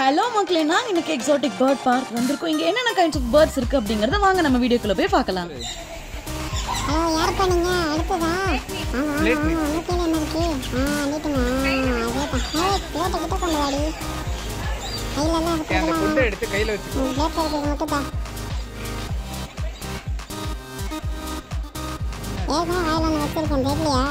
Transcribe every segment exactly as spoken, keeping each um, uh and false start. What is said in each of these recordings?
Hello மக்களே, நான் இன்னைக்கு எக்ஸாட்டிக் பேர்ட் பார்க் வந்திருக்கோம். இங்க என்னென்ன கைண்ட்ஸ் ஆஃப் பேர்ட்ஸ் இருக்கு அப்படிங்கறத வாங்க நம்ம வீடியோக்குள்ள போய் பார்க்கலாம். ஹலோ, யார் பண்ணீங்க? அடுத்ததா ஆமா ஆமா உங்களுக்கு என்ன இருக்கு? ஆ நீட்டுங்க. அதே தான். ஹே, பிளேட் கிட்ட கொண்டு வாடி. கையில எல்லாம் இருக்கு. அந்த ஃபுட் எடுத்து கையில வச்சுக்கோ. பிளேட் எடுத்து மட்டும் தா. ஏங்க வாயில நான் வச்சிருக்கேன் தெரியலையா?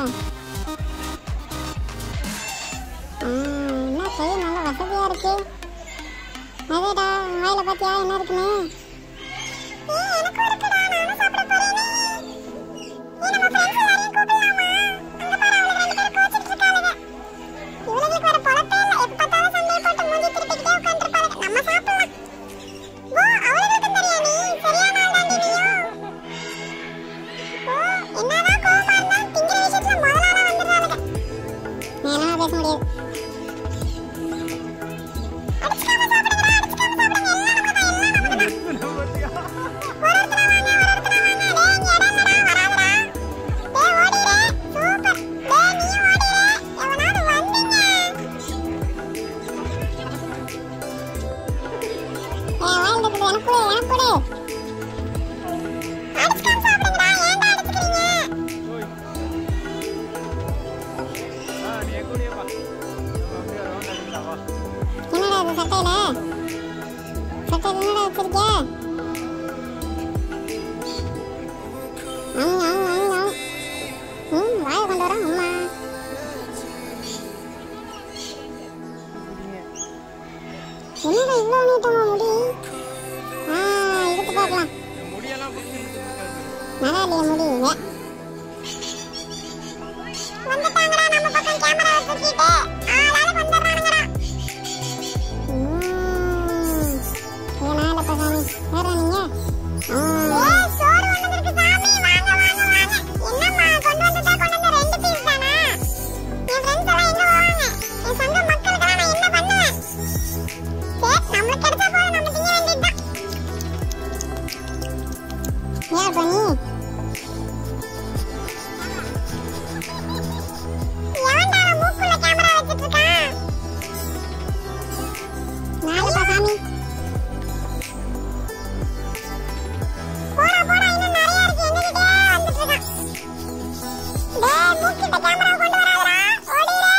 ஆ என்ன கை நல்ல வசதியா இருக்கு. அதேடா வாயில பாத்தியா என்ன இருக்குன்னு? ஏய் எனக்கு இருக்குடா, நானும் சாப்பிட போறேனே. ஏய் நம்ம ஃப்ரெண்ட்ஸ் எல்லாரையும் கூப்பிடலாமா? அங்க பாரு அவங்க ரெண்டு பேரும் கோச்சிட்டு இருக்காங்க. இவங்களுக்கு வர பொழப்பே இல்ல. எப்ப பார்த்தாலும் சண்டை போட்டு மூஞ்சி திருப்பிக்கிட்டே உட்கார்ந்திருப்பாங்க. நம்ம சாப்பிடலாம். ஓ அவங்களுக்கு தெரியா நீ? சரியான ஆள் தான் நீயும். ஓ என்னதான் கோவமா இருந்தா திங்கிற விஷயத்துல முதலாளா வந்துடுறாங்க. நேரமா பேச முடியாது. அடிச்சுக்காம சாப்பிடுங்கடா, அடிச்சுக்காம சாப்பிடுங்க. எல்லாம் நம்ம தான், எல்லாம் நம்ம தான். ஒரு ஒருத்தரா வாங்க, ஒரு ஒருத்தரா வாங்க. டேய் இங்க இடம் இல்லடா, வராதடா. டேய் ஓடிரு. சூப்பர். டேய் நீயும் ஓடிரு. எவனாவது வந்தீங்க. ஏய் வாயில் இருக்குது, எனக்கு கொடு, எனக்கு கொடு. அடிச்சுக்காம சாப்பிடுங்கடா, ஏன்டா அடிச்சுக்கிறீங்க? என்னடா இது சட்டையில? சட்டையில என்னடா வச்சிருக்க? அங்க அங்க அங்க ம் வாயை கொண்டு வர அம்மா. என்னடா இவ்வளோ நீட்டமா முடி? ஆ எடுத்து பார்க்கலாம். நல்லா இல்லையா முடி? வந்துட்டாங்கடா நம்ம பக்கம் கேமரா வச்சுக்கிட்டு. ஆளால வந்துடுறானுங்கடா. ஏனால பகாமி வேற நீங்க ஏய் சோறு வந்திருக்கு சாமி. வாங்க வாங்க வாங்க. என்னம்மா கொண்டு வந்ததா? கொண்டு வந்த ரெண்டு பீஸ் தானா? என் ஃப்ரெண்ட்ஸ் எல்லாம் எங்க போவாங்க? என் சொந்த மக்களுக்கு நான் என்ன பண்ணுவேன்? சரி நம்மளுக்கு கிடைச்சா போதும், நம்ம திங்க வேண்டியதுதான். யார் பண்ணி? எவன்டா மூக்குள்ள கேமரா வச்சிட்டு இருக்கான்? நாலு பகாமி. போடா போடா, இன்னும் நிறைய இருக்கு. எங்ககிட்ட வந்துட்டு இருக்கான். டேய் மூக்கிட்ட கேமரா கொண்டு வராதடா, ஓடிரு.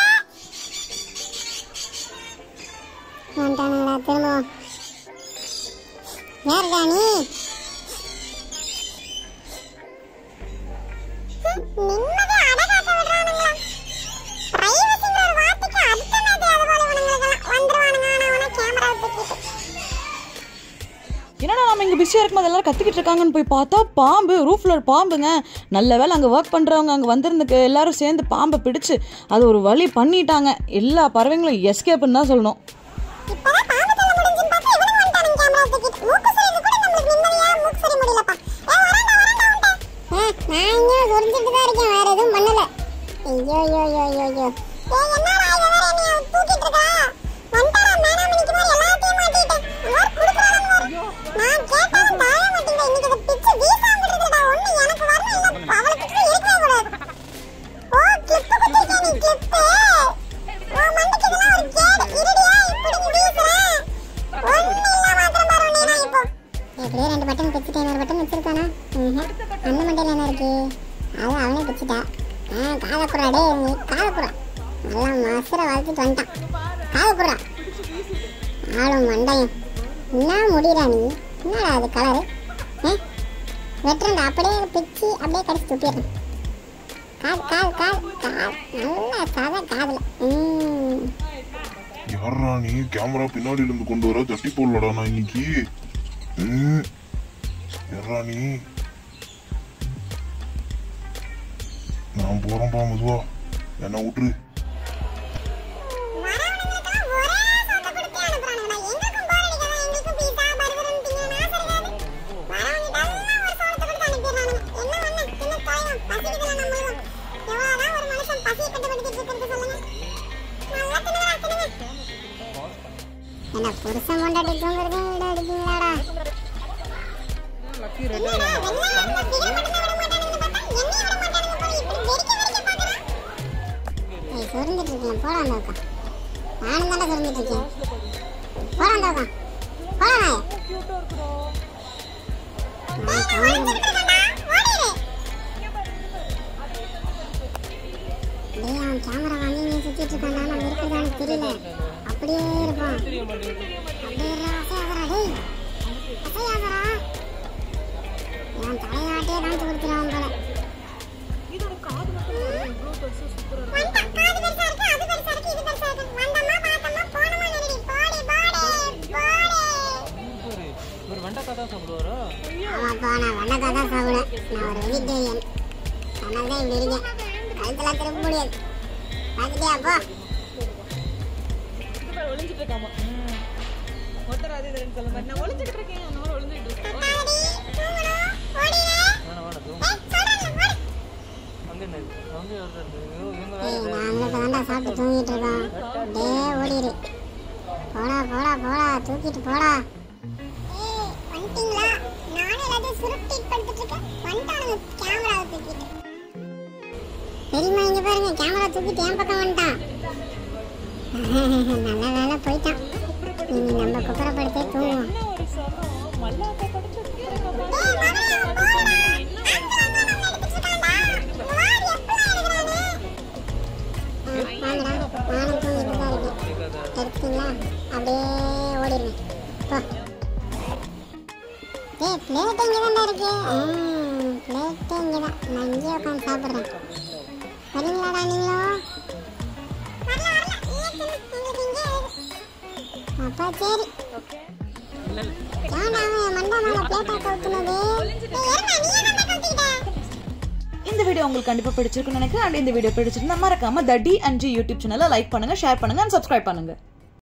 வந்துட்டானுடா திரும்ப. யாருடா நீ? நிம்மதி அடகாக்க விடுறானுங்களா? பிரைவசிங்கிற ஒரு வார்த்தைக்கு அர்த்தமே தெரியாத போல இவனுங்களுக்கெல்லாம். வந்துருவானுங்க ஆனா அவனை கேமரா தூக்கிட்டு. என்னடா நம்ம இங்க பிஸியா இருக்கும்போது எல்லாரும் கத்திக்கிட்டு இருக்காங்கன்னு போய் பார்த்தா பாம்பு, ரூஃப்ல ஒரு பாம்புங்க. நல்ல வேளை அங்க ஒர்க் பண்றவங்க அங்க வந்திருந்துக்கு எல்லாரும் சேர்ந்து பாம்பை பிடிச்சு அது ஒரு வழி பண்ணிட்டாங்க. எல்லா பறவைங்களும் எஸ்கேப்னு தான் சொல்லணும். இப்பதான் பாம்பு தள்ள முடிஞ்சுன்னு பார்த்தா இவனுங்க வந்துட்டானுங்க கேமரா தூக்கிட்டு. மூக்கு சரி கூட நம்மளுக்கு நிம்மதியா மூக்கு சரி முடியலப்பா. ஏ வரேன்டா வரேன்டா வந்துட்டேன். நான் இங்கே சொரிஞ்சிட்டு தான் இருக்கேன், வேற எதுவும் பண்ணல. ஐயோ ஐயோ ஐயோ ஐயோ ஐயோ. ஏய் என்னடா இவ வேற என்னைய தூக்கிட்டு இருக்கா? வந்துட்டாரா மேனாமணிக்கு மாதிரி எல்லாத்தையும் மாட்டிட்டேன். அவர் குடுக்குறானுங்க வேற. நான் கேட்டா தாய மாட்டீங்க. இன்னைக்கு இதை பிச்சு வீசாங்கிறதுடா. ஒண்ணு எனக்கு வரணும், இல்லை அவளுக்கு இருக்கவே கூடாது. ஓ கிளிப்பு குத்திருக்கேன் நீ கிளிப்பு. ஓ மண்டைக்கு இதெல்லாம் ஒரு கேடு. இருடியா இப்படி நீ வீசுறேன். ஒண்ணு இல்ல மாத்திரம் பாரு நீ நான் இப்போ. எப்படியே ரெண்டு பட்டன் பிச்சுட்டேன். ஒரு பட்டன் வச்சிருக்கானா? அந்த மண்டையில என்ன இருக்கு? அது அவனே பிச்சுட்டா. ஆ காதப்புறா. டே நீ காதப்புறா. நல்லா மசரை வளர்த்துட்டு வந்துட்டான். காதப்புறா ஆளும் மண்டையும். என்ன முடியறா நீ? என்னடா அது கலரு? ஏ வெட்டுறா அப்படியே பிச்சு அப்படியே கடிச்சு துப்பிடுறேன். காது காது காது காது நல்லா சாதா காதுல. ம் யாரா நீ? கேமரா பின்னாடில இருந்து கொண்டு வர தட்டி போடலடா நான் இன்னைக்கு. ம் யாரா நீ? நான் போறேன் பா, மெதுவா என்ன விட்டுரு. வரவனுங்களுக்கெல்லாம் ஒரே சோத்தை கொடுத்து அனுப்புறானுங்க. எங்களுக்கும் போர் அடிக்காதா? எங்களுக்கும் பீஸா பர்கர்னு திங்க ஆசை இருக்காது. வரவனுக்கெல்லாம் ஒரு சோத்தை கொடுத்து அனுப்பிடுறானுங்க. என்ன ஒண்ணு தின்னு தொலைவோம். பசிக்குதுல நம்மளும். எவ்வளவுதான் ஒரு மனுஷன் பசியை கட்டுப்படுத்திட்டு இருக்கிறது சொல்லுங்க. நல்லா தின்னுடா தின்னுங்க. என்ன புருஷன் கொண்டாடி தூங்குறதே விட அடிக்கீங்களாடா? என்னடா வெள்ளையா இருந்தா சிகரெட் மட்டும் விட மாட்டானுங்க பார்த்தா என்னைய விட மாட்டானுங்க போல. இப்படி வெறிக்க வெறிக்க பார்க்கறான். ஏய் சொரிஞ்சிட்டு இருக்கேன் போடா அந்த பக்கம். நானும் தானே சொரிஞ்சிட்டு இருக்கேன். போடா அந்த பக்கம் போடா நாயே கியூட்டா இருக்குடா. நான் கவுண்டர் ஓடிரு டேய் அவன் கேமரா வாங்கி நீ சுத்திட்டு இருக்கான்டா நான் இருக்குதான்னு தெரியல அப்படியே இருப்பான் அப்படியே அசையாதரா டேய் அசையாதரா நான் தலையாட்டியே காமிச்சு கொடுத்துருவான் போல இதோட காது மட்டும் இவ்வளோ பெருசா சூப்பரா இருக்கு. வந்தா காது பெருசா இருக்கு அது பெருசா இருக்கு இது பெருசா இருக்கு வந்தம்மா பார்த்தம்மா போனமா நடி போடி போடி போடி ஒரு வெண்டைக்காய் தான் சாப்பிடுவாரா? ஆமாப்பா நான் வெண்டைக்காய் தான் சாப்பிடுவேன் நான் ஒரு வெஜிடேரியன் அதனால தான் இப்படி இருக்கேன் கழுத்தெல்லாம் திரும்ப முடியாது பார்த்துட்டியா போ இது ஒளிஞ்சிட்டு இருக்காமா. ஒத்தராது இதுன்னு சொல்ல மாதிரி நான் ஒளிஞ்சிட்டு இருக்கேன் அந்த மாதிரி ஒளிஞ்சிட்டு இருக்கேன். தாடி தூங்கணும் ஓடிரு வேணாம் வேணாம் தூங்கு. ஏய் சொல்றேன் ஓடு அங்கே என்ன இருக்கு? அங்கே வருது. ஐயோ, இவங்க வேற ஏய் நாங்க இப்ப தான்டா சாப்பிட்டு தூங்கிட்டு இருக்கோம் டேய் ஓடிரு போடா போடா போடா தூக்கிட்டு போடா ஏய் வந்துட்டீங்களா நானே எல்லாத்தையும் சுருட்டி படுத்துட்டு இருக்கேன் வந்துட்டானுங்க கேமராவை தூக்கிட்டு பெரியம்மா இங்க பாருங்க கேமரா தூக்கிட்டு என் பக்கம் வந்துட்டான் நல்ல வேலை போயிட்டான் இனி நம்ம குப்புறப்படுத்தே தூங்குவோம் என்ன ஒரு சரம் மல்லாக்க படுத்து கீழே ஏய் மகனே போடா அங்க அங்க நம்ம எடுத்துட்டான்டா வாடி எப்பல எடுக்கறானே வாங்கடா நானும் தூங்கிட்டு தான் இருக்கேன் எடுத்தீங்களா அப்படியே ஓடிடுங்க போ ஏய் பிளேட் இங்கே தான்டா இருக்கு பிளேட் இங்கே தான் நான் இங்கே உட்காந்து சாப்பிட்றேன் வரீங்களாடா நீங்களும் வரல வரல உங்களுக்கு இங்கே அப்பா சரி ஏன்டா அவன் மண்டா மேலே பிளேட்டா கவுத்துனது ஏய் ஏறமா நீ என்ன கவுத்திட்ட இந்த வீடியோ உங்களுக்கு கண்டிப்பா பிடிச்சிருக்குன்னு நினைக்கிறேன். அண்ட் இந்த வீடியோ பிடிச்சிருந்தா மறக்காம the D and G YouTube சேனலை லைக் பண்ணுங்க, ஷேர் பண்ணுங்க அண்ட் சப்ஸ்கிரைப் பண்ணுங்க.